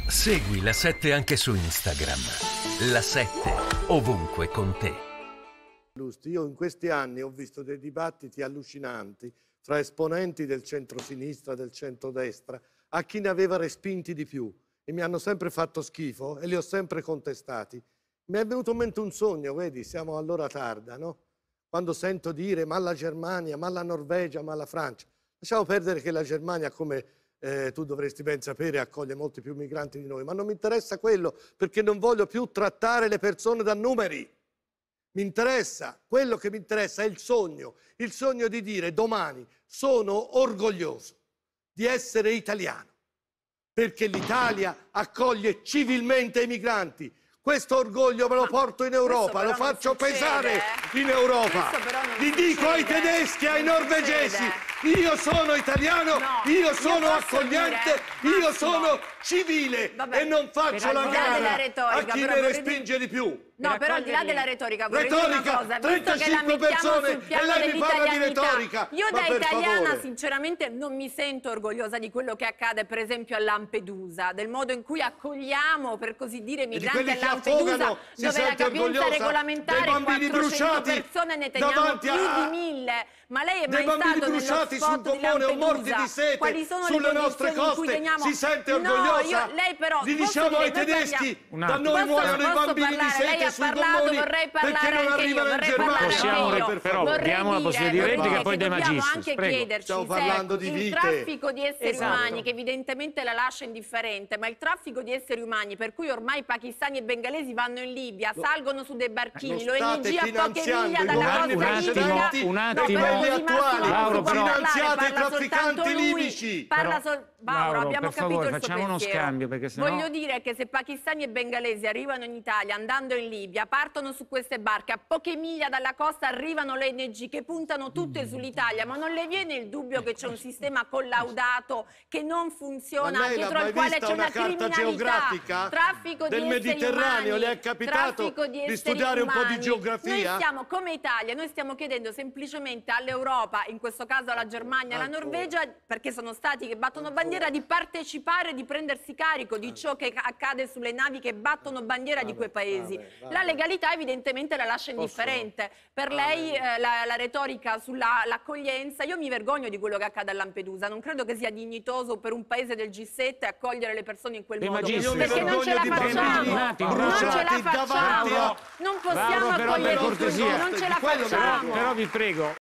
Segui La 7 anche su Instagram. La 7 ovunque con te. Io in questi anni ho visto dei dibattiti allucinanti fra esponenti del centro-sinistra, del centro-destra, a chi ne aveva respinti di più e mi hanno sempre fatto schifo e li ho sempre contestati. Mi è venuto in mente un sogno, vedi, siamo all'ora tarda, no? Quando sento dire ma la Germania, ma la Norvegia, ma la Francia. Lasciamo perdere che la Germania, come tu dovresti ben sapere, accoglie molti più migranti di noi, ma non mi interessa quello, perché non voglio più trattare le persone da numeri. Mi interessa, quello che mi interessa è il sogno di dire domani sono orgoglioso di essere italiano, perché l'Italia accoglie civilmente i migranti. Questo orgoglio me lo porto in Europa, lo faccio pesare in Europa. Li dico ai tedeschi, ai norvegesi, io sono italiano, io sono accogliente, io sono civile e non faccio la gara a chi ne respinge di più. No, però al di là della retorica, vorrei dire una cosa, 35 persone e lei mi parla di retorica. Io da italiana sinceramente non mi sento orgogliosa di quello che accade per esempio a Lampedusa, del modo in cui accogliamo, per così dire, migranti a Lampedusa, dove la capienza regolamentare è 400 persone, ne teniamo più di 1000. Ma lei è mai stato nello spot di Lampedusa? Quali sono le condizioni in cui teniamo? Si sente orgogliosa? No, lei però, li diciamo ai tedeschi, da noi muoiono i bambini di sete sui gommoni perché non arrivano in Germania. Però diamo la possibilità di replica, poi De Magistris. Dobbiamo anche chiederci stiamo parlando di vite. Il traffico di esseri umani, che evidentemente la lascia indifferente, ma il traffico di esseri umani per cui ormai pakistani e bengalesi vanno in Libia, salgono su dei barchini, l'ONG a poche miglia dalla costa libica. Un attimo. Mauro, finanziate i trafficanti libici. Mauro, abbiamo capito il suo facciamo uno pensiero. scambio, perché sennò... Voglio dire che se pakistani e bengalesi arrivano in Italia andando in Libia, partono su queste barche, a poche miglia dalla costa arrivano le ONG che puntano tutte sull'Italia, ma non le viene il dubbio che c'è un sistema collaudato che non funziona, dietro al quale c'è una criminalità, traffico del di Mediterraneo, umani, le è capitato di studiare un po' di geografia? Noi stiamo, come Italia, noi stiamo chiedendo semplicemente all'Europa, in questo caso alla Germania, alla Norvegia, perché sono stati che battono bandiera, di partecipare, di prendersi carico di ciò che accade sulle navi che battono bandiera di quei paesi. La legalità evidentemente la lascia indifferente. Per lei la retorica sull'accoglienza, io mi vergogno di quello che accade a Lampedusa, non credo che sia dignitoso per un paese del G7 accogliere le persone in quel modo, perché non ce la facciamo, non ce la facciamo, non possiamo accogliere tutti, non ce la facciamo. Però vi prego.